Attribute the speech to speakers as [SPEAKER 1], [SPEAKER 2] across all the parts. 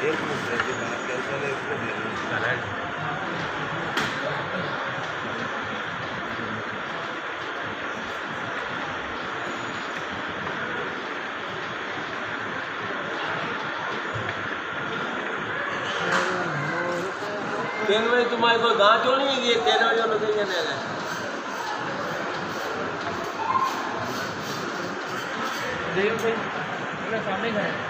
[SPEAKER 1] एक मिनट के बाद कैसा है इसको देना
[SPEAKER 2] तीन बजे तुम्हारे को गाँव चोली है ये 3 बजे लोग नहीं जाने
[SPEAKER 3] देव भाई मेरे सामने खड़े हैं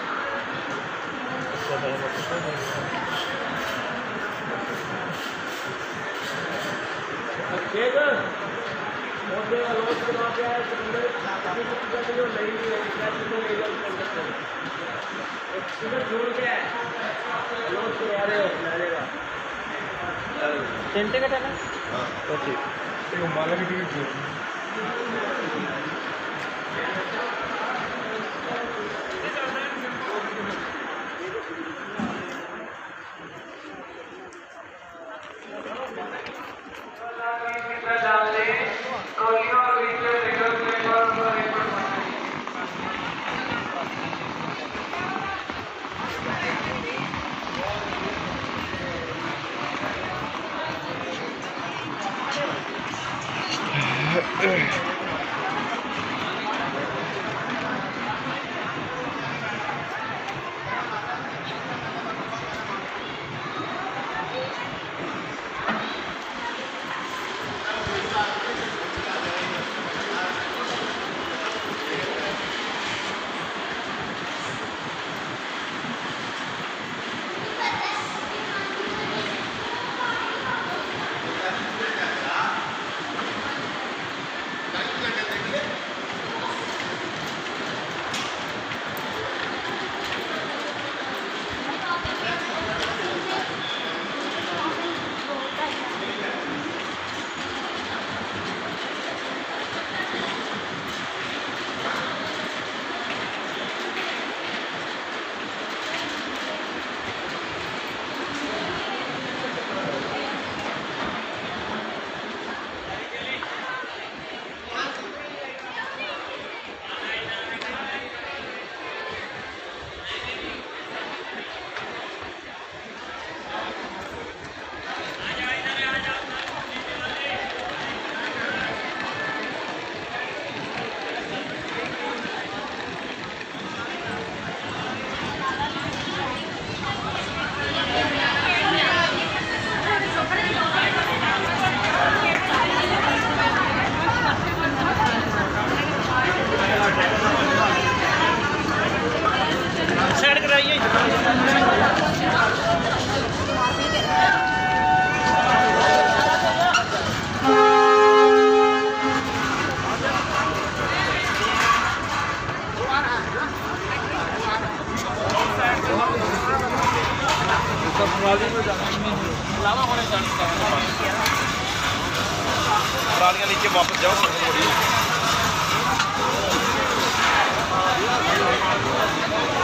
[SPEAKER 2] ठीक है मोटे लोग के वहाँ पे आए तो अंदर काफी कुछ जो नहीं है क्या चीज़ें ले जाओ इधर छोड़ के आए लोग तो आ रहे हो लगेगा
[SPEAKER 3] सेंटे का टाइम है
[SPEAKER 1] हाँ
[SPEAKER 3] तो ठीक एक माला की टिकट साइड कराइए
[SPEAKER 1] ट्रालियाँ नीचे वापस जाओ संगत बड़ी